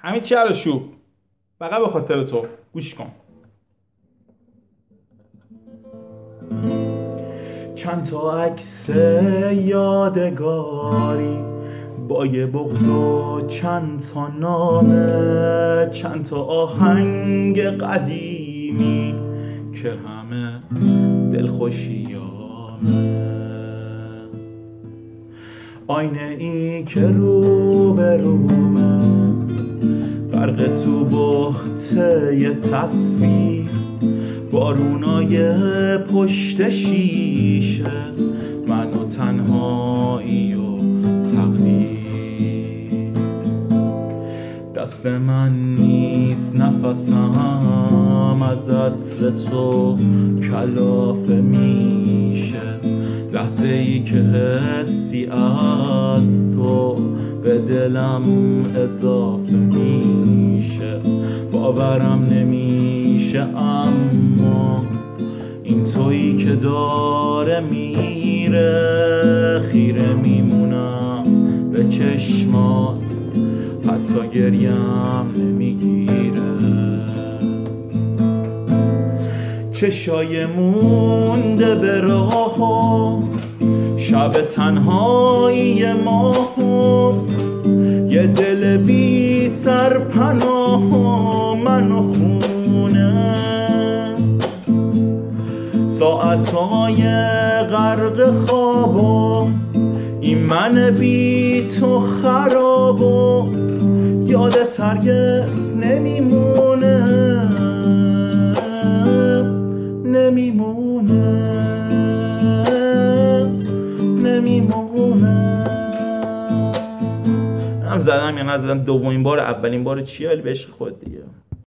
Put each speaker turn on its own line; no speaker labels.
همین چی شوب فقط به خاطر تو. گوش کن. چند تا عکس یادگاری با یه بغض و چند تا نامه، چند تا آهنگ قدیمی که همه دلخوشیامه، آینه ای که رو به رومه، غرق تو بحته یه تصویر، بارونای پشت شیشه، من و تنهایی و تقدیر. دست من نیست نفسم از عطر تو کلافه میشه، لحظه ای که حسی از تو به دلم اضافه میشه، باورم نمیشه اما این تویی که داره میره، خیره میمونم به چشمات حتی گریم نمیگیره. چشای مونده به راهو، شب تنهایی ماهو، یه دل بی سرپناه منو خونه، ساعتهای غرق خوابو، این من بی تو خرابو، یادت هرگز نمیمونه، نمیمونه، نمیمونه. هم زدم یا نزدم دومین بار اولین بار چیه، ولی به عشق خود دیگه.